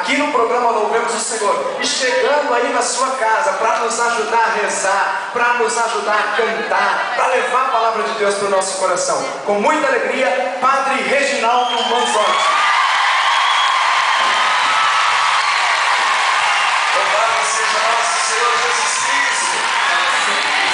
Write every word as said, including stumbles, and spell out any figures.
aqui no programa Louvemos o Senhor, e chegando aí na sua casa para nos ajudar a rezar, para nos ajudar a cantar, para levar a palavra de Deus para o nosso coração. Com muita alegria, Padre Reginaldo Manzotti. Louvado seja nosso Senhor Jesus Cristo.